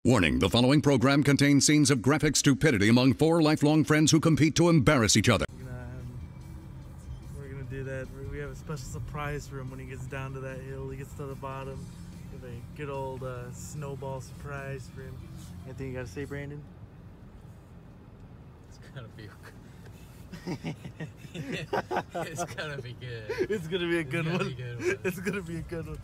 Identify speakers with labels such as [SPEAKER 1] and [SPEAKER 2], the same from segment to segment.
[SPEAKER 1] Warning, the following program contains scenes of graphic stupidity among four lifelong friends who compete to embarrass each other.
[SPEAKER 2] We're gonna do that. We have a special surprise for him when he gets down to that hill. He gets to the bottom. We have a good old snowball surprise for him. Anything you gotta say, Brandon?
[SPEAKER 3] It's gonna be it's gonna be good.
[SPEAKER 2] It's gonna be a good one. It's gonna be a good one.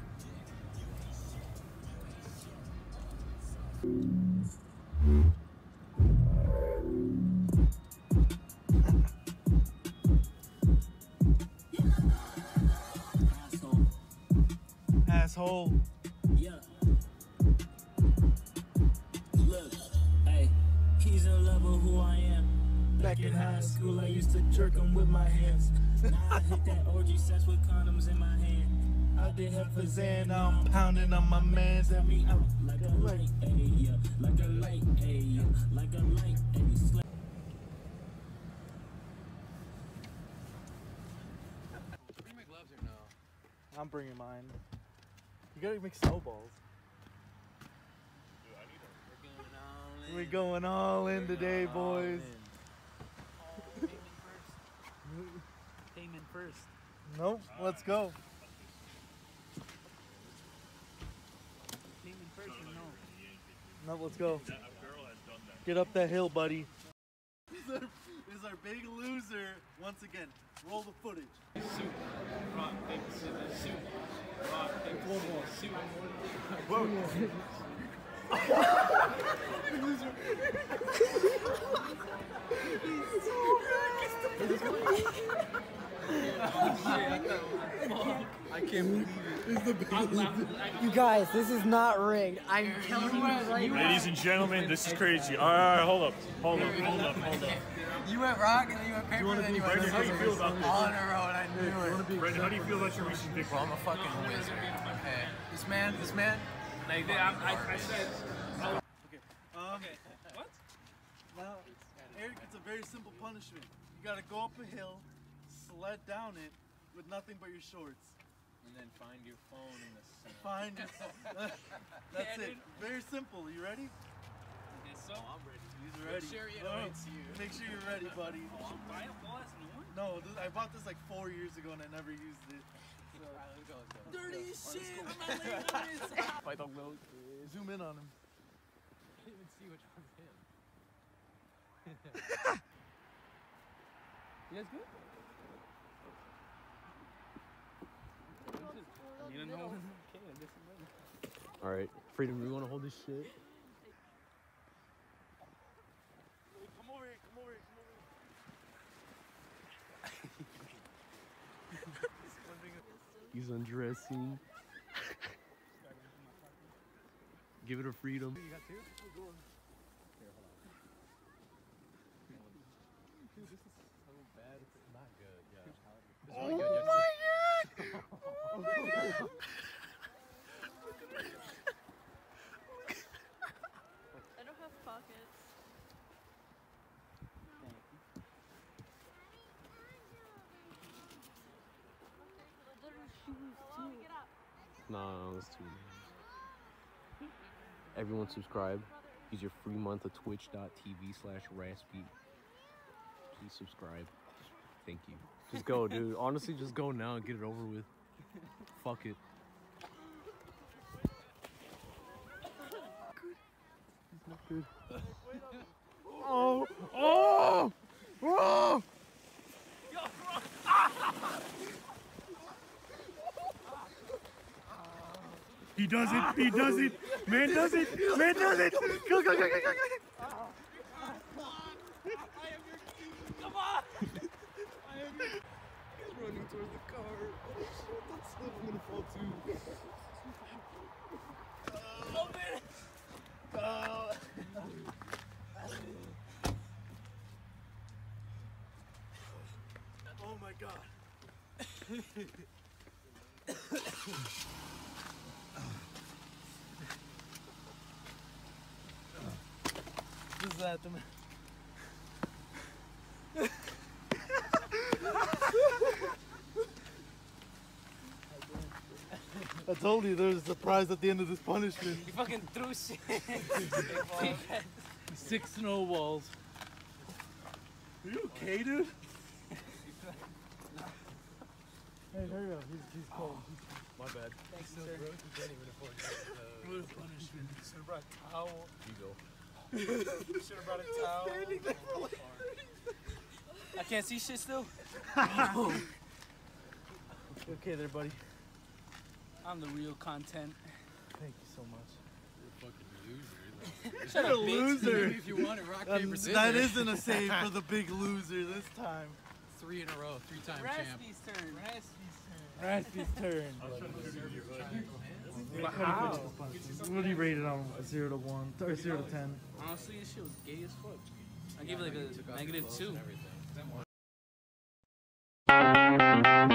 [SPEAKER 2] Asshole.
[SPEAKER 4] Yeah. Look, hey, he's in love with who I am. Back in high school, I used to jerk him with my hands. Now I hit that orgy sex with condoms in my hand. I did have for Zan, now I'm pounding on my mans. Let me out like a light, ayy, like a light, ayy, like a light, ayy. Sled.
[SPEAKER 3] Bring my gloves or no?
[SPEAKER 2] I'm bringing mine. You gotta make snowballs.
[SPEAKER 3] Dude, I need them.
[SPEAKER 2] We're going all in today, boys.
[SPEAKER 3] Payment first.
[SPEAKER 2] Nope, let's go.
[SPEAKER 3] Payment first or no?
[SPEAKER 2] No, let's go. Get up that hill, buddy. This is our big loser. Once again, roll the footage.
[SPEAKER 3] Soup, rock, paper, scissors, soup, rock, paper, scissors, soup.
[SPEAKER 2] Whoa.
[SPEAKER 3] I can't believe it.
[SPEAKER 5] You guys, this is not rigged. I'm telling you right now.
[SPEAKER 6] Ladies and gentlemen, this is crazy. All right, hold up.
[SPEAKER 5] You went rock and then you went paper and then you went
[SPEAKER 6] Brendan, how do you feel about this?
[SPEAKER 5] all in a row and I knew it.
[SPEAKER 6] Brendan, how do you feel about your recent victory?
[SPEAKER 3] Well, I'm a fucking wizard. Okay. This man, like, I said.
[SPEAKER 2] Okay.
[SPEAKER 3] What?
[SPEAKER 2] Now, Eric, it's a very simple punishment. You gotta go up a hill, sled down it with nothing but your shorts.
[SPEAKER 3] And then find your phone in the snow.
[SPEAKER 2] Find your phone. That's it. Very simple. You ready?
[SPEAKER 3] Okay, so I'm ready.
[SPEAKER 2] He's ready.
[SPEAKER 3] Make sure you
[SPEAKER 2] Oh,
[SPEAKER 3] it's you.
[SPEAKER 2] Make sure you're ready, buddy.
[SPEAKER 3] Oh, I'm buying a ball as new one?
[SPEAKER 2] No, I bought this like 4 years ago and I never used it. So.
[SPEAKER 3] Alright, let's go.
[SPEAKER 2] Dirty shit!
[SPEAKER 3] I don't know.
[SPEAKER 2] Zoom in on him.
[SPEAKER 3] I didn't even see which one's him. You guys good? You know, no one can.
[SPEAKER 7] Alright, Freedom, you want to hold this shit?
[SPEAKER 2] Come over here, come over here, come over here.
[SPEAKER 7] He's undressing. Give it a Freedom.
[SPEAKER 3] You got two? Here, hold on. Dude, this is so bad. It's not good. Yeah.
[SPEAKER 2] Oh my god! Oh my god!
[SPEAKER 8] I don't have pockets.
[SPEAKER 7] Nah, that's too much. Everyone subscribe. Use your free month of twitch.tv/Raspy. Please subscribe. Thank you. Just go, dude. Honestly, just go now and get it over with. Fuck it. He's not good. Oh! Oh! Oh!
[SPEAKER 6] He does it. He does it. Man does it. Man does it. Go, go, go, go, go, go.
[SPEAKER 3] Come on!
[SPEAKER 7] He's running towards the car. Oh shit, that slip's gonna fall too.
[SPEAKER 3] Open it!
[SPEAKER 2] Oh my god. Just that the man. I told you there's a surprise at the end of this punishment.
[SPEAKER 3] You fucking threw shit.
[SPEAKER 2] 6 snowballs. Are you okay, dude? Hey, hurry up. He's cold.
[SPEAKER 7] My bad.
[SPEAKER 3] Thanks, sir.
[SPEAKER 7] You can't even afford that.
[SPEAKER 2] What a punishment. You should have brought a towel.
[SPEAKER 7] You go.
[SPEAKER 2] You should have brought a towel.
[SPEAKER 3] I can't see shit still.
[SPEAKER 2] Okay there, buddy.
[SPEAKER 3] I'm the real content.
[SPEAKER 2] Thank you so much.
[SPEAKER 6] You're a fucking loser.
[SPEAKER 3] Shut
[SPEAKER 2] You're
[SPEAKER 3] up,
[SPEAKER 2] a
[SPEAKER 3] bitch.
[SPEAKER 2] loser.
[SPEAKER 6] If you want it, rock, paper, scissors.
[SPEAKER 2] That isn't a save for the big loser this time.
[SPEAKER 6] 3 in a row, 3-time champ.
[SPEAKER 3] Raspy's turn.
[SPEAKER 2] Raspy's turn. Wow. What do you rate it on 0 to 1 or 0 to 10?
[SPEAKER 3] Honestly, this shit was gay as fuck. I give it like a -2.